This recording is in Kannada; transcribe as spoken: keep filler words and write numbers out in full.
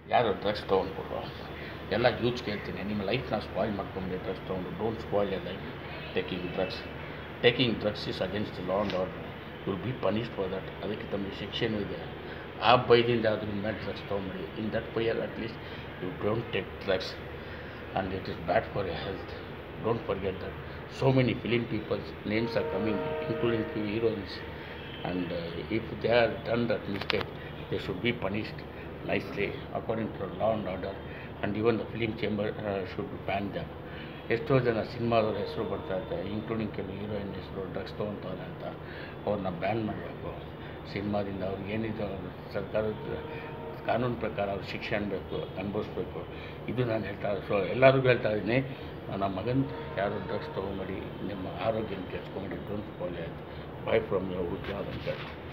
ಯಾರು ಡ್ರಗ್ಸ್ ತೊಗೊಂಡ್ಬಿಟ್ರು ಎಲ್ಲ ಯೂತ್ ಕೇಳ್ತೀನಿ, ನಿಮ್ಮ ಲೈಫ್ನ ಸ್ಪಾಯ್ಲ್ ಮಾಡ್ಕೊಂಬಿಡಿ ಡ್ರಗ್ಸ್ ತೊಗೊಂಡು. Don't spoil your life taking drugs. Taking drugs is against the law and order. Will be punished for that. ಅದಕ್ಕೆ ತಮಗೆ ಶಿಕ್ಷೆನೂ ಇದೆ. ಆ ಭಯದಿಂದ ಅದ್ರ ಮೇಲೆ ಡ್ರಗ್ಸ್ ತೊಗೊಂಬಿಡಿ. In that fear at least you don't take drugs and it is bad for your health. Don't forget that. So many film people's names are coming, including few heroines, and uh, if they have done that mistake, they should be punished nicely according to law and order, and even the film chamber uh, should ban them. ಎಷ್ಟೋ ಜನ ಸಿನಿಮಾದವ್ರ ಹೆಸರು ಬರ್ತಾ ಇರ್ತಾರೆ, ಇನ್ಕ್ಲೂಡಿಂಗ್ ಕೆಲವು ಹೀರೋಯಿನ್ ಹೆಸರು ಡ್ರಗ್ಸ್ ತೊಗೊತಾರೆ ಅಂತ ಅವ್ರನ್ನ ಬ್ಯಾನ್ ಮಾಡಬೇಕು ಸಿನಿಮಾದಿಂದ. ಅವ್ರಿಗೆ ಏನಿದೆ ಸರ್ಕಾರದ ಕಾನೂನು ಪ್ರಕಾರ ಅವ್ರು ಶಿಕ್ಷೆ ಅನ್ಬೇಕು, ಅನುಭವಿಸ್ಬೇಕು. ಇದು ನಾನು ಹೇಳ್ತಾ ಸೊ ಎಲ್ಲರಿಗೂ ಹೇಳ್ತಾ ಇದ್ದೀನಿ, ನಮ್ಮ ಮಗನ ಯಾರು ಡ್ರಗ್ಸ್ ತೊಗೊಂಬೇಡಿ, ನಿಮ್ಮ ಆರೋಗ್ಯನ ಕೆಡ್ಸ್ಕೊಂಬೇಡಿ. Don't follow by from your ಉದ್ಯೋಗ ಅಂತ.